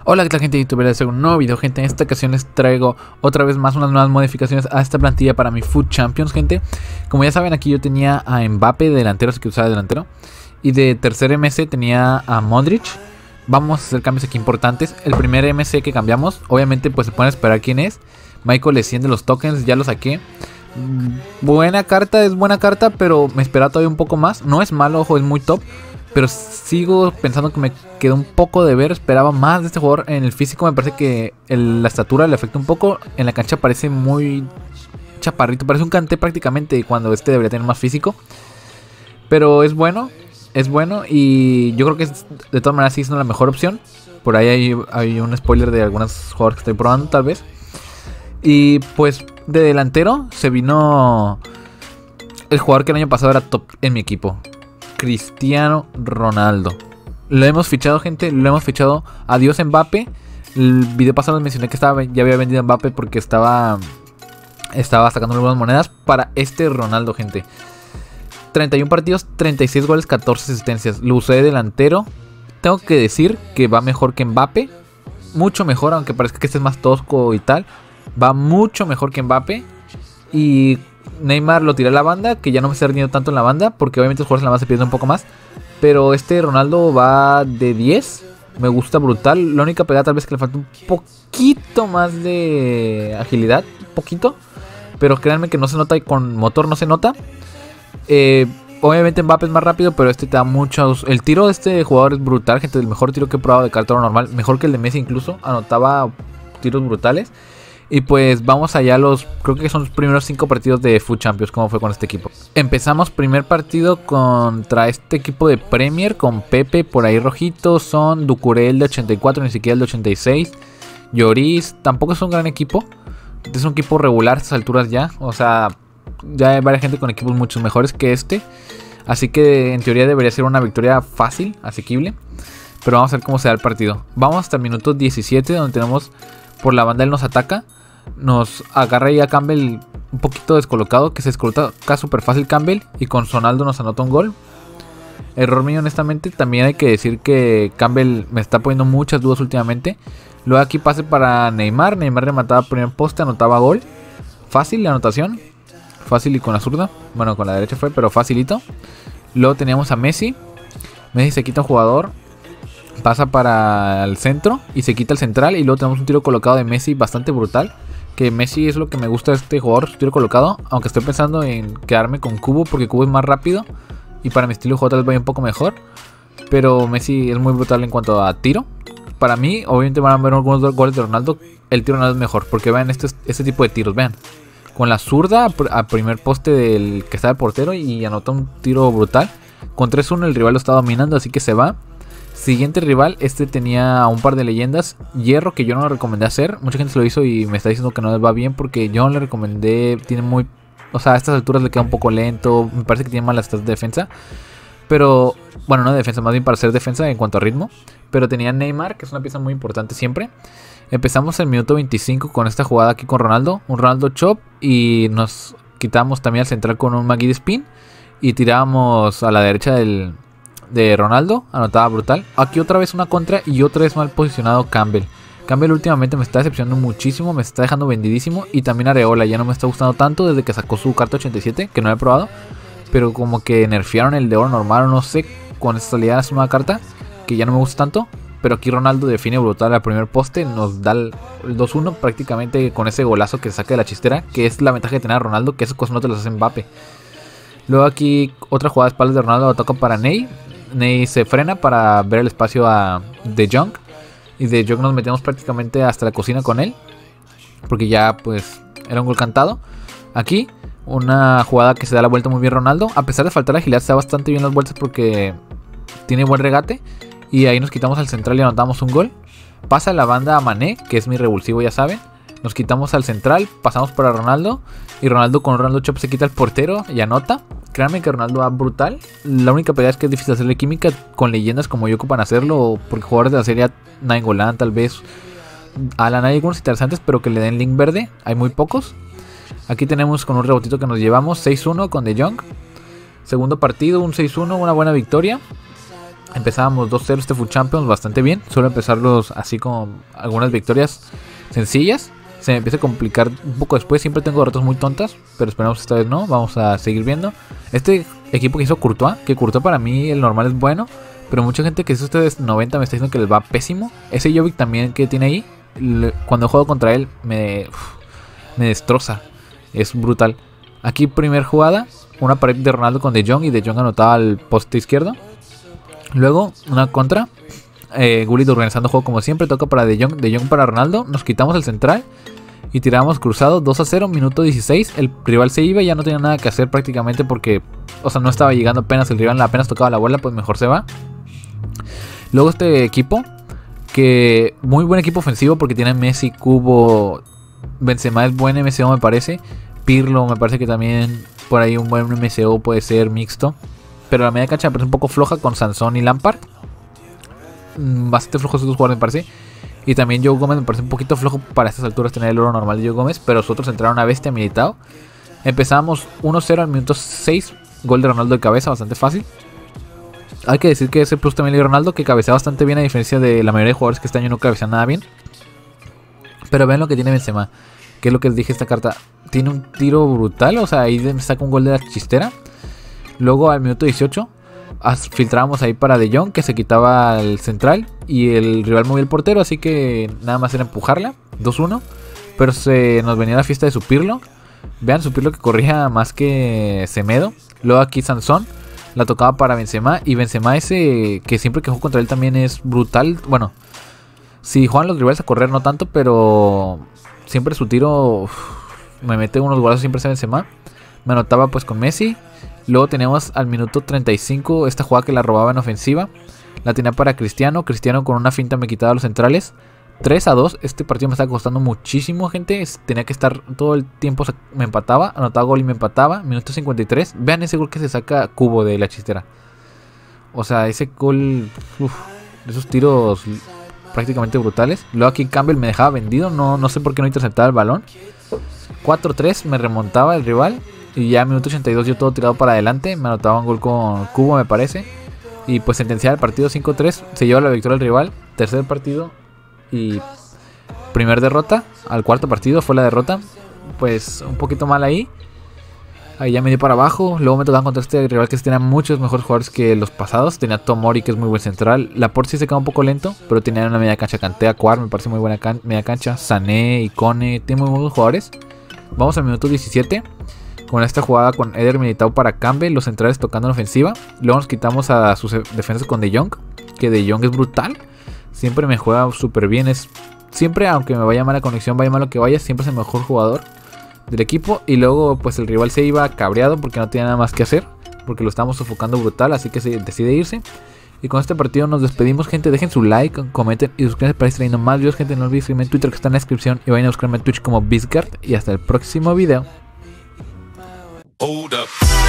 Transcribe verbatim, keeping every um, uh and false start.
Hola, ¿qué tal, gente de YouTube? Les traigo un nuevo video, gente. En esta ocasión les traigo otra vez más unas nuevas modificaciones a esta plantilla para mi Foot Champions, gente. Como ya saben, aquí yo tenía a Mbappé de delantero, así que usaba de delantero. Y de tercer M C tenía a Modric. Vamos a hacer cambios aquí importantes. El primer M C que cambiamos, obviamente pues se pueden esperar quién es. Michael Essien de los tokens, ya lo saqué. Buena carta, es buena carta, pero me esperaba todavía un poco más. No es malo, ojo, es muy top. Pero sigo pensando que me quedó un poco de ver. Esperaba más de este jugador. En el físico me parece que el, la estatura le afecta un poco. En la cancha parece muy chaparrito. Parece un Kanté prácticamente, cuando este debería tener más físico. Pero es bueno. Es bueno. Y yo creo que es, de todas maneras sigue siendo la mejor opción. Por ahí hay, hay un spoiler de algunos jugadores que estoy probando tal vez. Y pues de delantero se vino el jugador que el año pasado era top en mi equipo, Cristiano Ronaldo. Lo hemos fichado, gente, lo hemos fichado. Adiós Mbappé. El video pasado les mencioné que estaba, ya había vendido Mbappé porque estaba Estaba sacando algunas monedas para este Ronaldo, gente. treinta y uno partidos, treinta y seis goles, catorce asistencias. Lo usé de delantero. Tengo que decir que va mejor que Mbappé. Mucho mejor, aunque parezca que este es más tosco y tal. Va mucho mejor que Mbappé. Y Neymar lo tiré a la banda, que ya no me está rindiendo tanto en la banda, porque obviamente los jugadores en la banda se pierden un poco más. Pero este Ronaldo va de diez. Me gusta brutal. La única pegada tal vez que le falta un poquito más de agilidad. Un poquito. Pero créanme que no se nota, y con motor no se nota. Eh, obviamente Mbappé es más rápido, pero este te da muchos. El tiro de este jugador es brutal, gente. El mejor tiro que he probado de cartón normal. Mejor que el de Messi incluso. Anotaba tiros brutales. Y pues vamos allá a los, creo que son los primeros cinco partidos de Foot Champions, como fue con este equipo. Empezamos primer partido contra este equipo de Premier, con Pepe por ahí rojito, Son, Doucouré el de ochenta y cuatro, ni siquiera el de ochenta y seis. Lloris, tampoco es un gran equipo, es un equipo regular a estas alturas ya. O sea, ya hay varias gente con equipos mucho mejores que este. Así que en teoría debería ser una victoria fácil, asequible. Pero vamos a ver cómo se da el partido. Vamos hasta el minuto diecisiete, donde tenemos por la banda, él nos ataca. Nos agarra ahí a Campbell un poquito descolocado, que se descoloca súper fácil Campbell, y con Ronaldo nos anota un gol. Error mío honestamente. También hay que decir que Campbell me está poniendo muchas dudas últimamente. Luego aquí pase para Neymar. Neymar remataba primer poste, anotaba gol. Fácil la anotación. Fácil y con la zurda. Bueno, con la derecha fue, pero facilito. Luego teníamos a Messi. Messi se quita un jugador, pasa para el centro y se quita el central. Y luego tenemos un tiro colocado de Messi bastante brutal. Que Messi es lo que me gusta de este jugador, su tiro colocado. Aunque estoy pensando en quedarme con Cubo, porque Cubo es más rápido y para mi estilo de juego tal vez vaya un poco mejor. Pero Messi es muy brutal en cuanto a tiro. Para mí, obviamente van a ver algunos goles de Ronaldo. El tiro no es mejor, porque vean este, este tipo de tiros, vean. Con la zurda a primer poste del que está el portero y anota un tiro brutal. Con tres uno el rival lo está dominando, así que se va. Siguiente rival, este tenía un par de leyendas. Hierro, que yo no lo recomendé hacer. Mucha gente se lo hizo y me está diciendo que no les va bien, porque yo no le recomendé. Tiene muy, o sea, a estas alturas le queda un poco lento. Me parece que tiene malas stats de defensa. Pero, bueno, no de defensa, más bien para hacer defensa en cuanto a ritmo. Pero tenía Neymar, que es una pieza muy importante siempre. Empezamos el minuto veinticinco con esta jugada aquí con Ronaldo. Un Ronaldo chop, y nos quitamos también al central con un Magui de spin. Y tirábamos a la derecha del... de Ronaldo, anotaba brutal. Aquí otra vez una contra y otra vez mal posicionado Campbell. Campbell últimamente me está decepcionando muchísimo, me está dejando vendidísimo. Y también Areola ya no me está gustando tanto desde que sacó su carta ochenta y siete, que no he probado. Pero como que nerfearon el de oro normal o no sé, con esta salida de su nueva carta, que ya no me gusta tanto. Pero aquí Ronaldo define brutal al primer poste, nos da el dos uno prácticamente con ese golazo que saca de la chistera, que es la ventaja de tener a Ronaldo, que esas cosas no te las hace Mbappé. Luego aquí otra jugada de espaldas de Ronaldo, lo toca para Ney. Ney se frena para ver el espacio a De Jong. Y De Jong nos metemos prácticamente hasta la cocina con él, porque ya pues era un gol cantado. Aquí una jugada que se da la vuelta muy bien Ronaldo. A pesar de faltar agilidad, se da bastante bien las vueltas porque tiene buen regate. Y ahí nos quitamos al central y anotamos un gol. Pasa la banda a Mané, que es mi revulsivo, ya saben. Nos quitamos al central, pasamos para Ronaldo. Y Ronaldo con Ronaldo Chop se quita el portero y anota. Créanme que Ronaldo va brutal. La única pegada es que es difícil hacerle química con leyendas como yo ocupan hacerlo. Porque jugadores de la serie Nainggolan, tal vez Alan, hay algunos interesantes, pero que le den link verde, hay muy pocos. Aquí tenemos con un rebotito que nos llevamos seis uno con De Jong. Segundo partido, un seis uno, una buena victoria. Empezábamos dos cero este Food Champions bastante bien. Suelo empezarlos así con algunas victorias sencillas. Se me empieza a complicar un poco después. Siempre tengo derrotas muy tontas, pero esperamos esta vez no. Vamos a seguir viendo. Este equipo que hizo Courtois, que Courtois para mí el normal es bueno, pero mucha gente que hizo ustedes noventa me está diciendo que les va pésimo. Ese Jovic también que tiene ahí, cuando juego contra él me, uf, me destroza. Es brutal. Aquí primer jugada, una pared de Ronaldo con De Jong y De Jong anotaba al poste izquierdo. Luego una contra, eh, Gullit organizando juego como siempre, toca para De Jong, De Jong para Ronaldo, nos quitamos el central y tiramos cruzado dos a cero, minuto dieciséis. El rival se iba y ya no tenía nada que hacer prácticamente porque, o sea, no estaba llegando apenas, el rival apenas tocaba la bola, pues mejor se va. Luego este equipo, que muy buen equipo ofensivo porque tiene Messi, Kubo, Benzema es buen M C O me parece, Pirlo me parece que también por ahí un buen M C O puede ser mixto. Pero la media cancha me parece un poco floja con Sansón y Lampard. Bastante flojos estos jugadores me parece. Y también Joe Gómez me parece un poquito flojo para estas alturas tener el oro normal de Joe Gómez. Pero nosotros entraron a bestia Militao. Empezamos uno cero al minuto seis. Gol de Ronaldo de cabeza, bastante fácil. Hay que decir que ese plus también de Ronaldo, que cabecea bastante bien a diferencia de la mayoría de jugadores que este año no cabecean nada bien. Pero ven lo que tiene Benzema, que es lo que les dije esta carta. Tiene un tiro brutal, o sea, ahí saca un gol de la chistera. Luego al minuto dieciocho filtrábamos ahí para De Jong, que se quitaba el central y el rival movía el portero, así que nada más era empujarla, dos uno. Pero se nos venía la fiesta de su Pirlo. Vean su Pirlo que corría más que Semedo. Luego aquí Sansón la tocaba para Benzema, y Benzema ese que siempre que juego contra él también es brutal. Bueno, si juegan los rivales a correr no tanto, pero siempre su tiro uf, me mete unos golazos siempre ese Benzema. Me anotaba pues con Messi. Luego tenemos al minuto treinta y cinco esta jugada que la robaba en ofensiva. La tenía para Cristiano. Cristiano con una finta me quitaba los centrales. tres a dos. Este partido me estaba costando muchísimo, gente. Tenía que estar todo el tiempo. Me empataba. Anotaba gol y me empataba. Minuto cincuenta y tres. Vean ese gol que se saca Kubo de la chistera. O sea, ese gol. Uf, esos tiros prácticamente brutales. Luego aquí Campbell me dejaba vendido. No, no sé por qué no interceptaba el balón. cuatro tres. Me remontaba el rival. Y ya en minuto ochenta y dos yo todo tirado para adelante. Me anotaba un gol con Kubo me parece. Y pues sentenciaba el partido cinco tres. Se lleva la victoria al rival. Tercer partido. Y primer derrota. Al cuarto partido fue la derrota. Pues un poquito mal ahí. Ahí ya me dio para abajo. Luego me tocaba contra este rival que tenía muchos mejores jugadores que los pasados. Tenía Tomori, que es muy buen central. Laporte sí se quedó un poco lento, pero tenía una media cancha. Kanté, Acuar, me parece muy buena can media cancha. Sané, Icone, tiene muy buenos jugadores. Vamos al minuto diecisiete. Con esta jugada con Eder Militao para Campbell, los centrales tocando en ofensiva. Luego nos quitamos a sus defensas con De Jong, que De Jong es brutal. Siempre me juega súper bien. Es siempre, aunque me vaya mal la conexión, vaya mal lo que vaya, siempre es el mejor jugador del equipo. Y luego pues el rival se iba cabreado porque no tenía nada más que hacer, porque lo estábamos sofocando brutal, así que se decide irse. Y con este partido nos despedimos, gente. Dejen su like, comenten y suscríbanse para ir trayendo más videos, gente. No olviden seguirme en Twitter, que está en la descripción, y vayan a buscarme en Twitch como Bizgard. Y hasta el próximo video. Hold up.